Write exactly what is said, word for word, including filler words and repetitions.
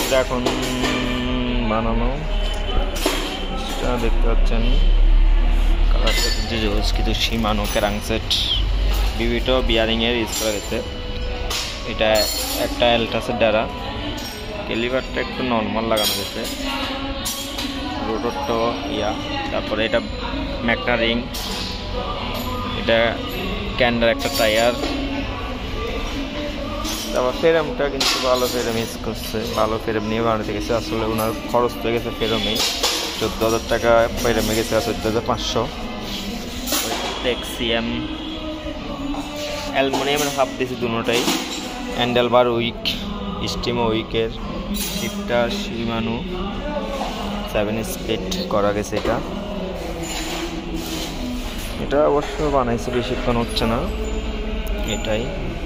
এটা এখন বানানো দেখতে পাচ্ছেন কালারটা যে জোস কিন্তু সীমানো ক্যারাং সেট বিভিন্ন বিয়ারিং এর ইউজ করা গেছে। এটা একটা এলটাসের দ্বারা ক্যালিভারটা একটু নর্মাল লাগানো গেছে, রোটরটা ইয়া, তারপরে এটা ম্যাকনা রিং, এটা ক্যান্ডার একটা টায়ার, তারপর ফেরামটা কিন্তু ভালো ফেরাম ইউজ করছে, ভালো ফেরাম নিয়ে বানাতে গেছে। আসলে ওনার খরচ তো গেছে ফেরামে চোদ্দো হাজার টাকা, ফেরামে গেছে চোদ্দো হাজার পাঁচশো। টেক্সিয়াম অ্যালুমিনিয়ামের হাফ দিয়েছে দুটোটাই, হ্যান্ডেল বার উইক, স্টিম উইকের শিপটা সীমানো সেভেন স্পিড করা গেছে। এটা এটা অবশ্য বানাইছে বেশিক্ষণ হচ্ছে না, এটাই।